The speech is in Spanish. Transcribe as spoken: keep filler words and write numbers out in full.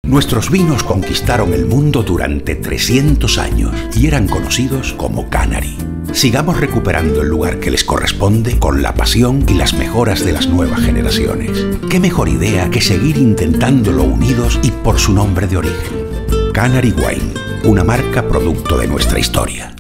Nuestros vinos conquistaron el mundo durante trescientos años y eran conocidos como Canary. Sigamos recuperando el lugar que les corresponde con la pasión y las mejoras de las nuevas generaciones. ¿Qué mejor idea que seguir intentándolo unidos y por su nombre de origen? Canary Wine, una marca producto de nuestra historia.